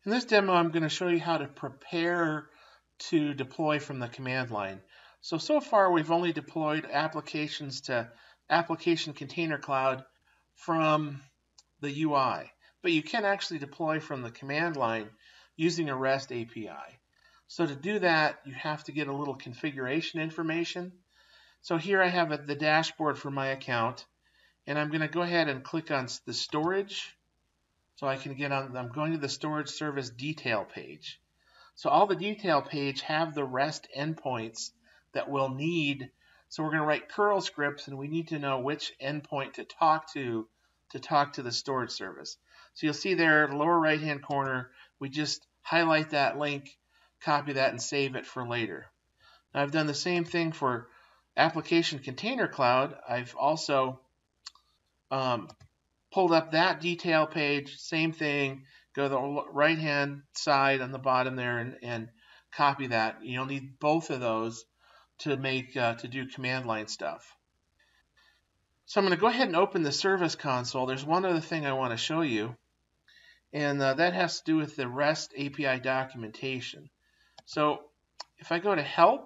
In this demo, I'm going to show you how to prepare to deploy from the command line. So far we've only deployed applications to Application Container Cloud from the UI, but you can actually deploy from the command line using a REST API. So to do that, you have to get a little configuration information. So here I have the dashboard for my account, and I'm going to go ahead and click on the storage. So I can get on, I'm going to the storage service detail page. So all the detail page have the REST endpoints that we'll need. So we're going to write curl scripts, and we need to know which endpoint to talk to the storage service. So you'll see there in the lower right hand corner, we just highlight that link, copy that, and save it for later. Now I've done the same thing for Application Container Cloud. I've also pulled up that detail page, same thing, go to the right hand side on the bottom there and copy that. You'll need both of those to make to do command line stuff. So I'm going to go ahead and open the service console. There's one other thing I want to show you, and that has to do with the REST API documentation. So if I go to Help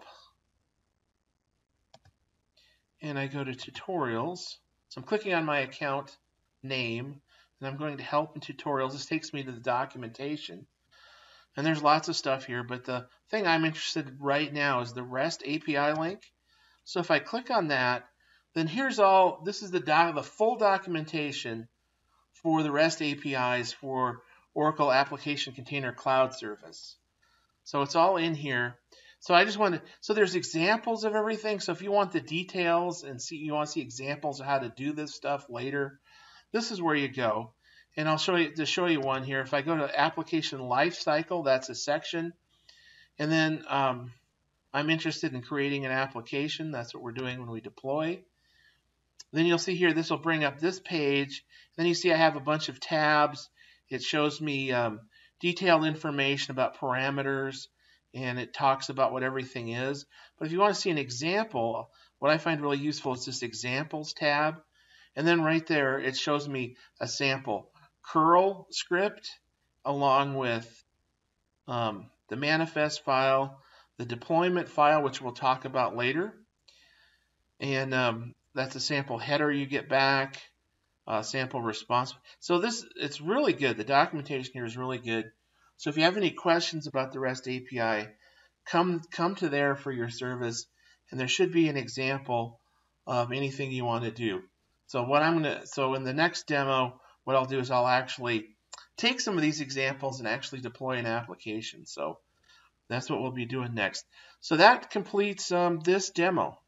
and I go to Tutorials, so I'm clicking on my account name, and I'm going to Help and Tutorials. This takes me to the documentation, and there's lots of stuff here, but the thing I'm interested in right now is the REST API link. So if I click on that, then here's all, this is the full documentation for the REST APIs for Oracle Application Container Cloud Service. So it's all in here. So I just want to, so there's examples of everything. So if you want the details and you want to see examples of how to do this stuff later, this is where you go. And I'll show you one here. If I go to Application Lifecycle, that's a section. And then I'm interested in creating an application. That's what we're doing when we deploy. Then you'll see here, this will bring up this page. Then you see I have a bunch of tabs. It shows me detailed information about parameters, and it talks about what everything is. But if you want to see an example, what I find really useful is this Examples tab. And then right there, it shows me a sample curl script along with the manifest file, the deployment file, which we'll talk about later. And that's a sample header you get back, sample response. So it's really good. The documentation here is really good. So if you have any questions about the REST API, come to there for your service, and there should be an example of anything you want to do. So in the next demo, what I'll do is I'll actually take some of these examples and actually deploy an application. So that's what we'll be doing next. So that completes this demo.